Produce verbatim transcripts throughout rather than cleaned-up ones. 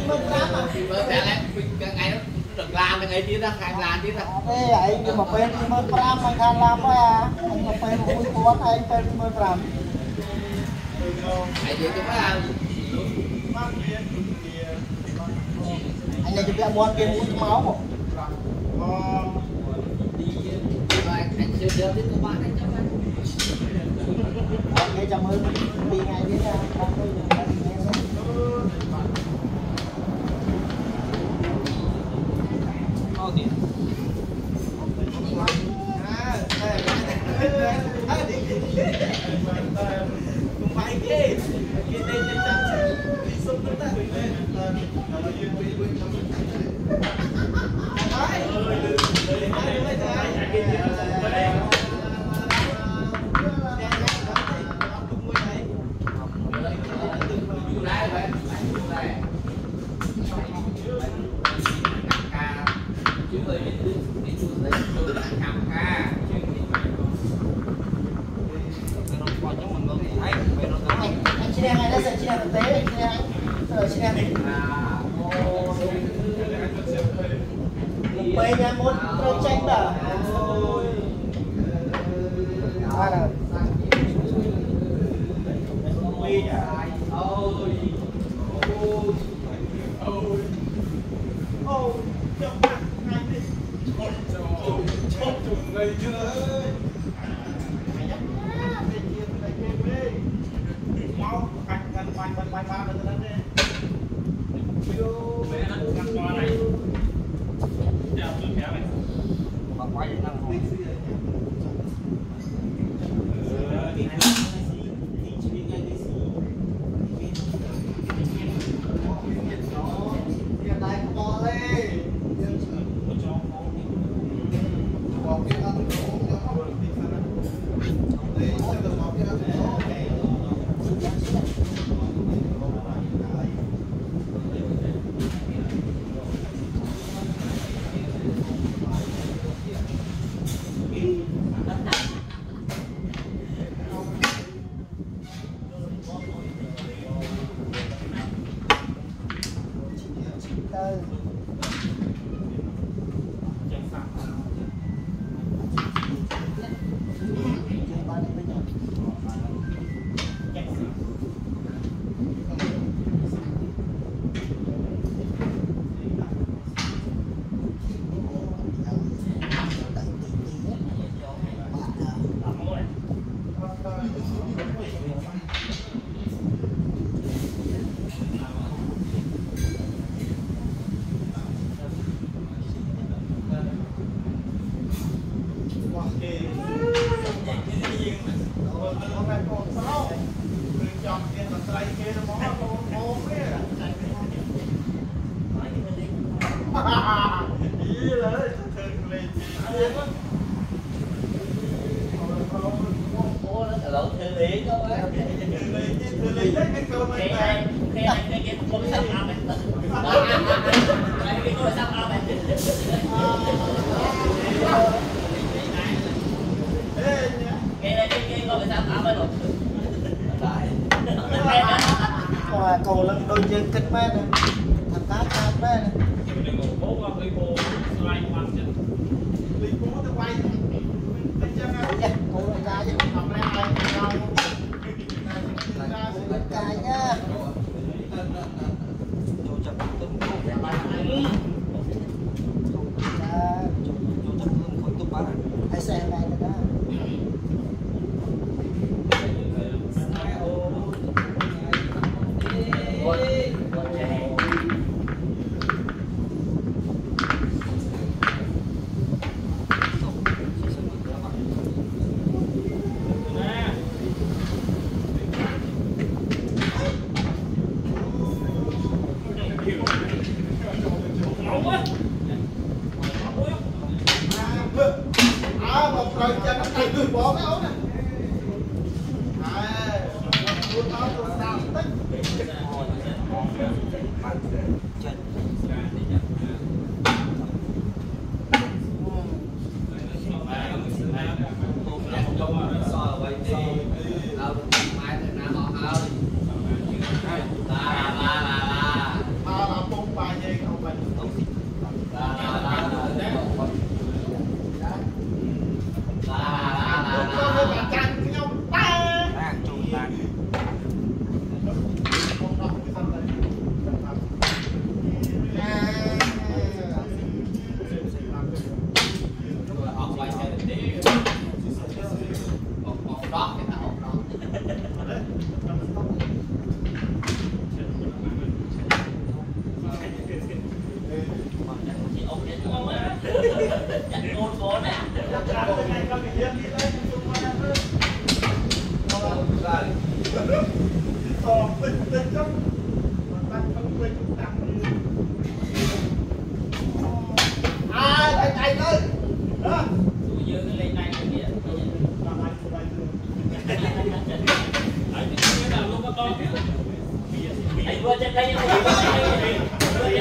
mươi gram mà thì mới sẽ lại cái ngày nó được làm cái ngày tí ra khai làm tí ra đây ấy nhưng mà bên hai mươi gram mà khai làm á anh mà bên một mươi cuốn anh bên hai mươi gram anh gì cũng làm anh này chuẩn bị mua kia muốn máu không anh chưa đưa đến các bạn anh cho anh nghe chào mừng đi ngày đi ra cầu lên đôi chân kịch mê nè thằng cá cá mê nè cầu lên ca chứ ca nhá hay xe này nữa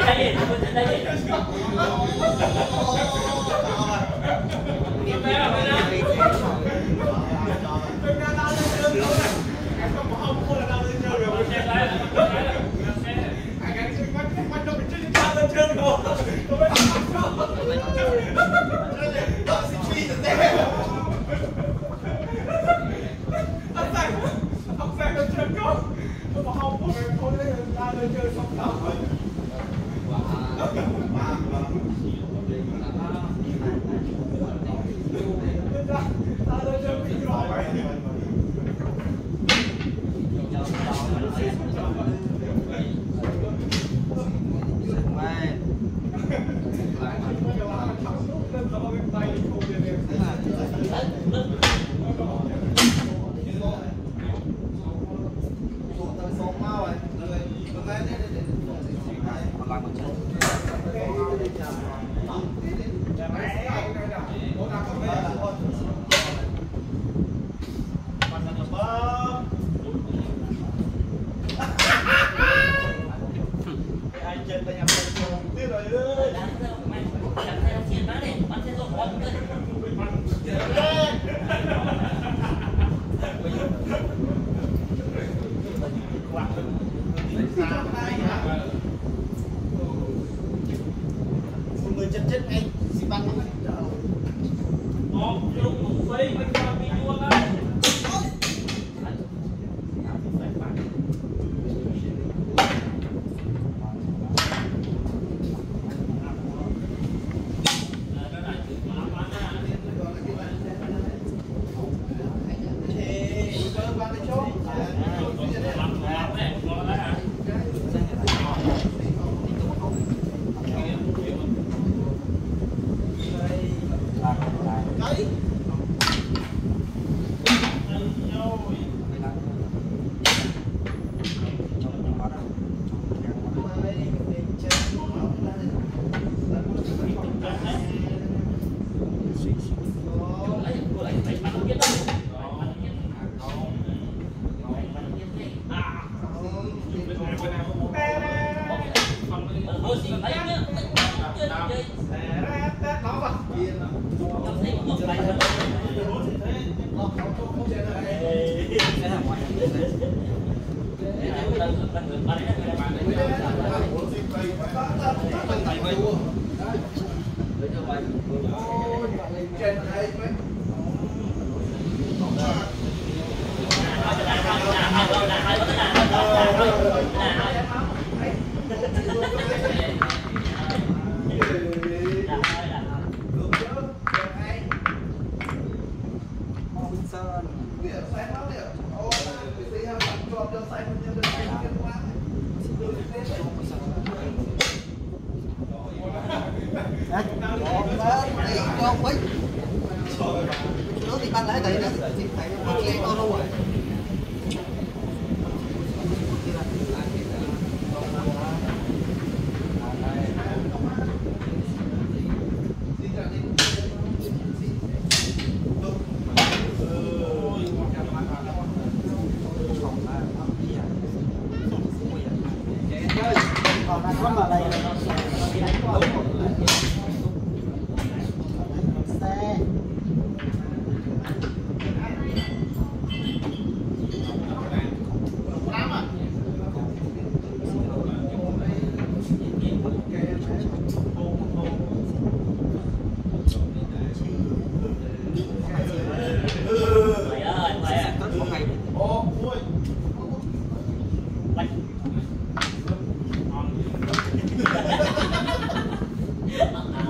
Hãy subscribe cho kênh Ghiền Mì Gõ để không bỏ lỡ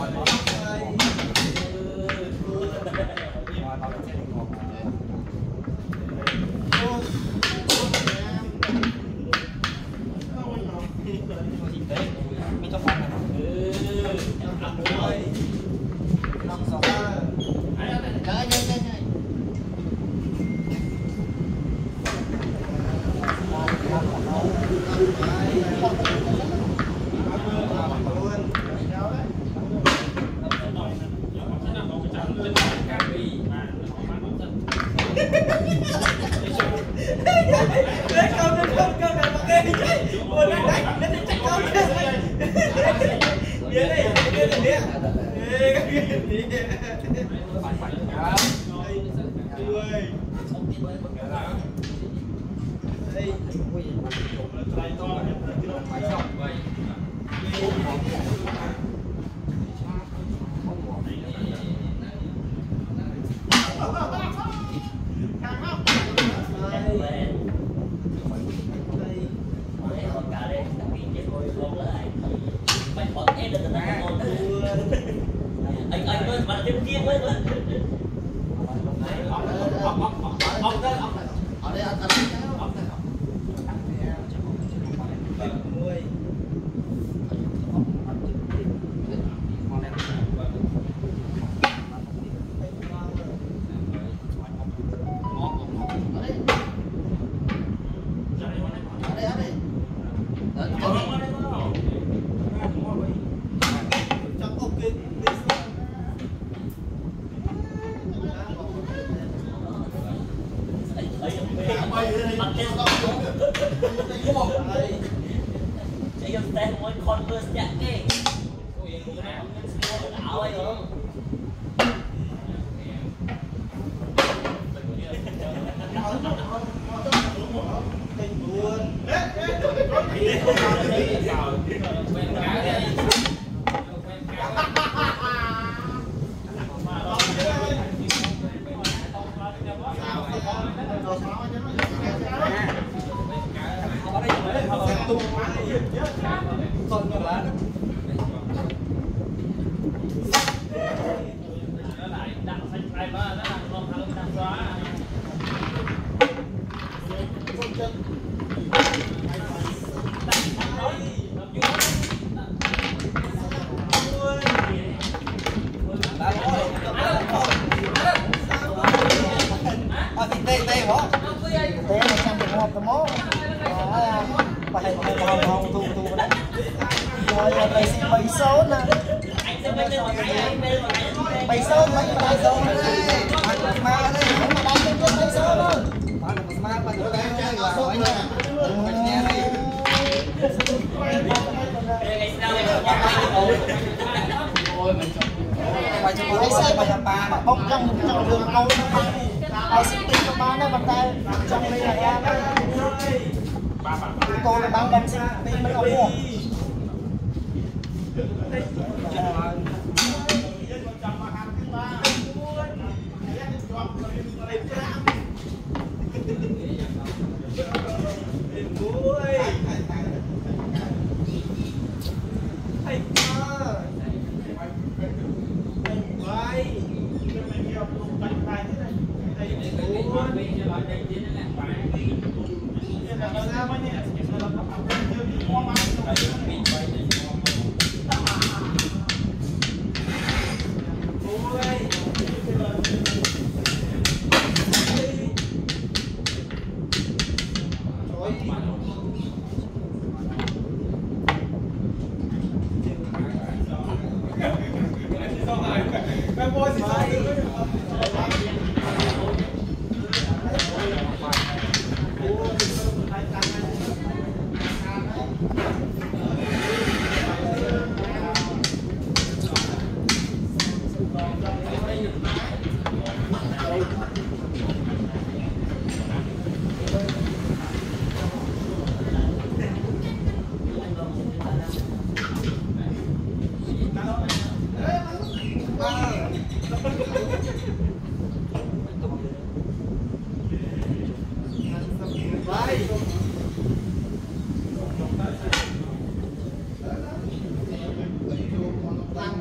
anh anh ơi mà thêm kia với với ông đây ông này ở đây anh ông này bông trong trong đường câu ai xin tiền cho ba nó bàn tay trong đây là ra cô là bán bông xin tiền mới không mua Ủa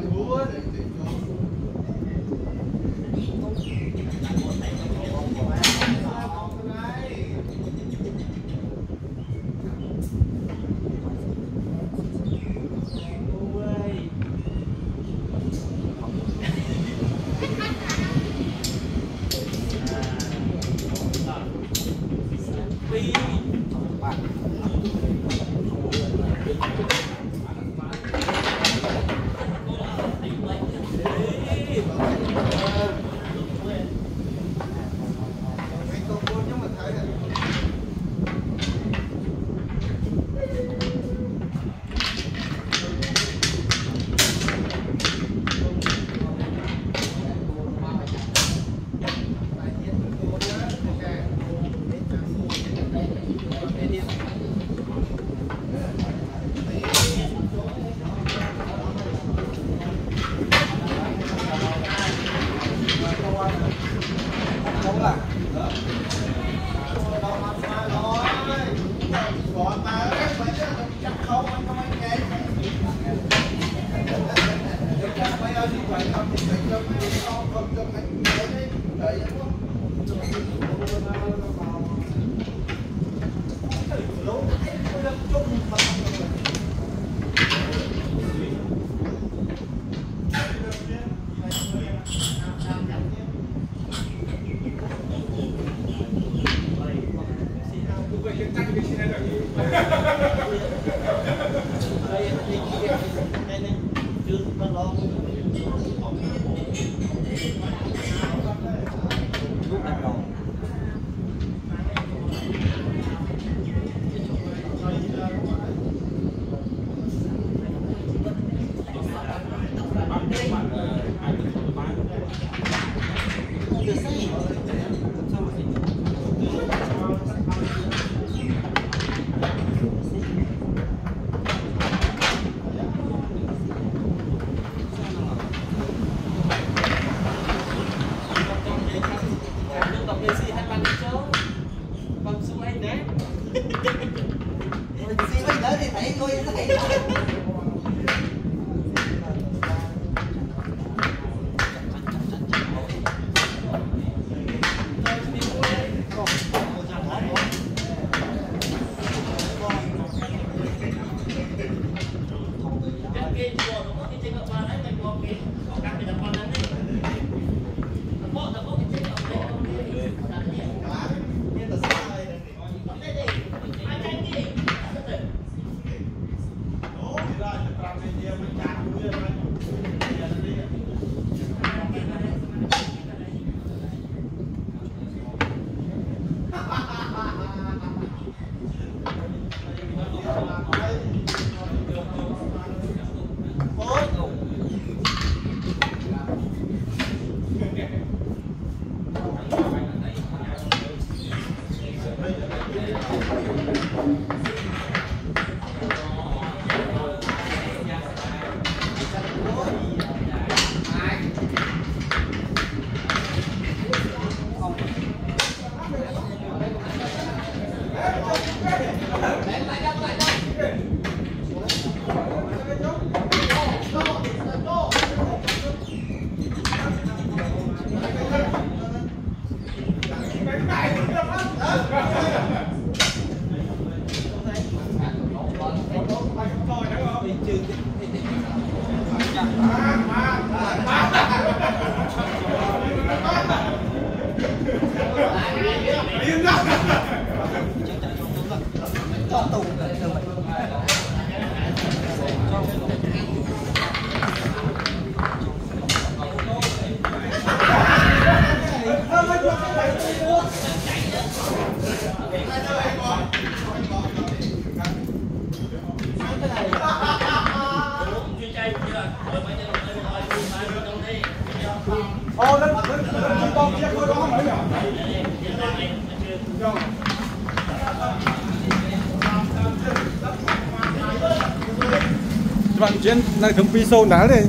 Bạn chuyên là cầm piso đá đây.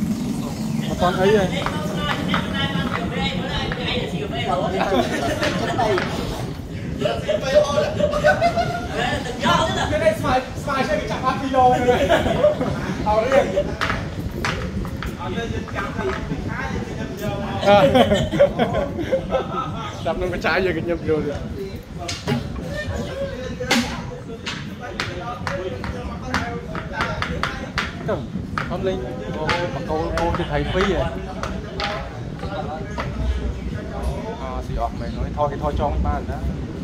Mà toàn ấy này. Cái này smile smile sẽ bị chặt ba kilo rồi.เอาเลยจับมันกระจายอย่างกันเงียบเดียวเลยก็ทำเลยโอ้ปักโกโกจะไทยฟรีอ่ะอ่าสีออกไหมน้อยทอให้ทอจองบ้านนะ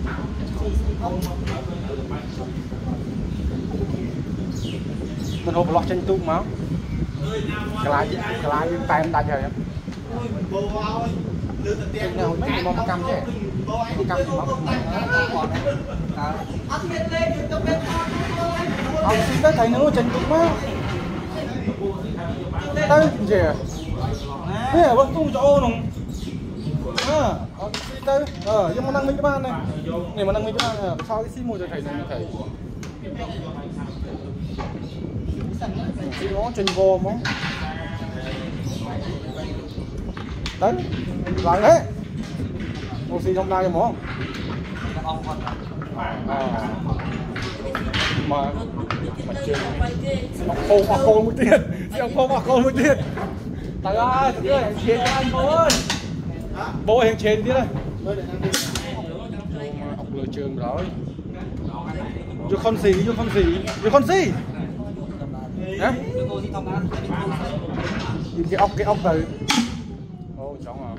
มันหกล็อกเช่นตุ้มมั้งกลายกลายเป็นแปมได้เลยเป็นแนวไม่มองกำใช่กำมั้งเอาสิได้ไทยนู้นเช่นตุ้มมั้งได้เจ๋อเนี่ยว่าตุ้มจะโอ้หนุ่มเออเอาสิได้เออยังมานั่งไม่บ้านเลยเนี่ยมานั่งไม่บ้านเออเขาที่ซีมูจะไทยนู้นไทยnó trên vô món đấy lại đấy một xì trong đây món à, mà mà chơi ông khô mà khô một tiền ông khô mà khô một tiền tại ơi trời ơi trên anh bố ơi bố hàng trên đi đây học lừa trường rồi vô con gì vô con gì vô con gì hả? Nhìn cái ốc cái ốc này. Ô chóng à.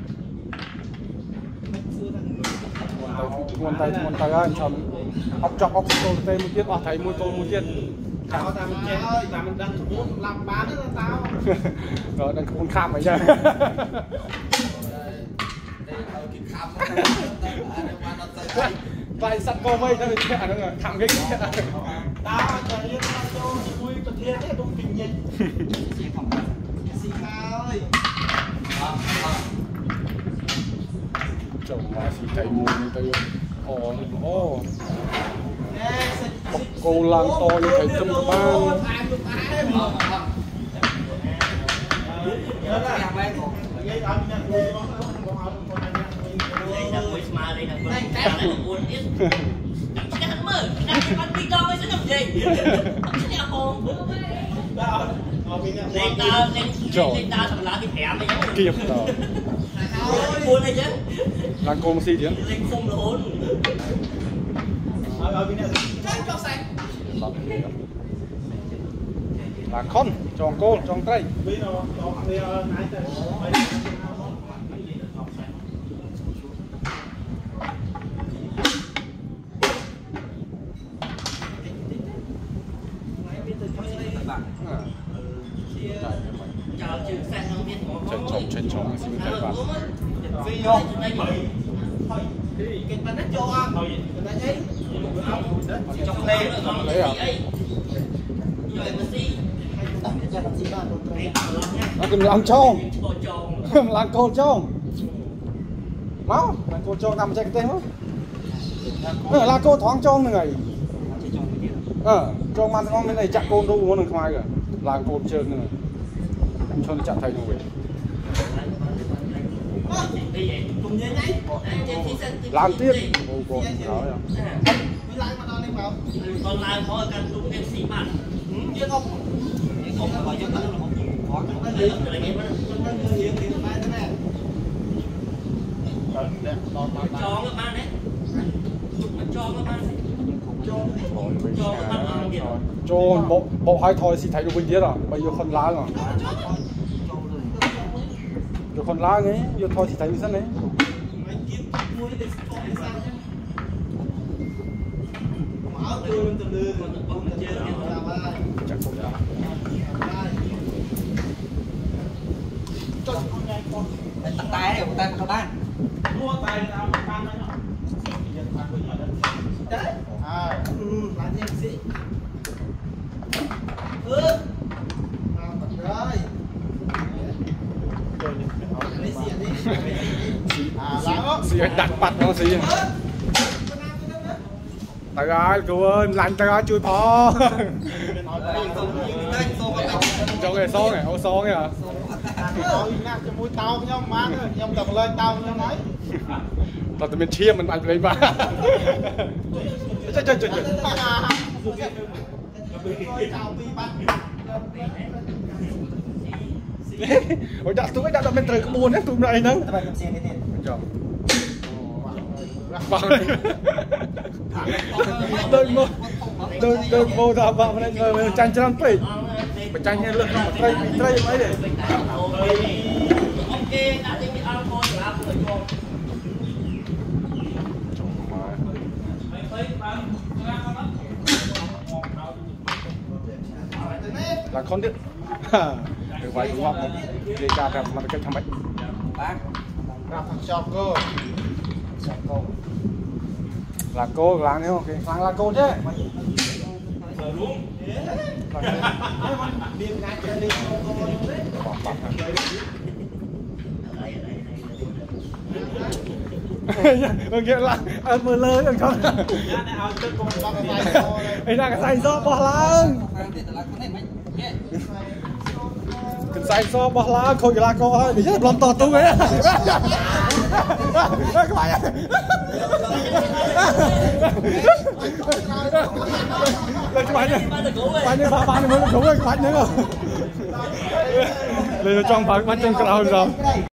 Nguồn tay nguồn tay ra chấm ốc chọc ốc tô tê một tiết, à thấy mùi tô một tiết. Tao tao mình chết ơi, tao mình đang muốn làm bán nữa tao. Rồi đang không khám vậy nha. Lại sắt co mây ra thì chạy nó thẳng cái kia. Tao trời ơi, tao cho vuiประเทศเนี่ยต้องกินเย็นสีขาวเอ้ย chồng mà xì thấy mùi như tôi ồ ô cô lang to như thầy trong các bạn lên ta lên lên ta thằng lá cái thẻ mày nhớ kịp rồi buồn này chứ lang cô một xì chứ lên phun là hôn là con chọn cô chọn tay chân trống chân trống xin tay bạn phi vô cái bên nó cho ăn cái nó ấy trong đây lấy à nó cần làm trâu làm cô trâu máu làm cô trâu nằm trên cái tên đó là cô thoáng trâu này ờ trâu man con bên này chặt côn đâu muốn được ngoài rồi làm côn trơn nữa cho nó chặt thay rồi làm tiếp ô cô đó còn lại có cần đúng em xí mặt chứ không không có gọi cho nó là một khó cho nó là cái gì cho các bạn đấy cho các bạn cho bộ bộ hai thôi thì thấy được bình tiết à bây giờ con lá rồi giờ con lá ấy giờ thôi thì thấy được rất đấy chắc không đã tắt tay này, tay của các bạn mua tay nào ban đấy đấy à bán em sĩ ừ nào bật rồi lấy xịn đi à lắm xì đặt mặt nó xì tay ơi cô ơi lạnh tay ơi chui phò cho người xô này ô xô này à tao nhắc cho mũi tao với nhau má nhau cầm lên tao nhau nói tao tụi mình chia mình ăn lấy ba chơi chơi chơi chơi tao đi bắt ôi đặt túi đặt đặt bên trời buồn đấy tụi này nắng Tapi kem sini dia. chồng đôi mô đôi đôi mô thà vợ mà người tranh chân pì mà tranh như lực mà trai bị trai mấy đấy Ok, đã tính ăn con là người cho. là con đứt được vài đúng không để ra ra mà cái thằng bạch Bác. ra thằng chọc cơ là cô làng đấy không làng là cô chứ nghĩa là ăn mưa lớn rồi không ấy là cái say gió bỏ láng cái say gió bỏ láng khôi là cô ơi để chết lòng tọt tung ấy các bạn lên cho bạn nhé bạn nhé bạn bạn mới cũng các bạn nhé lên cho trong bạn bạn trong cầu rồi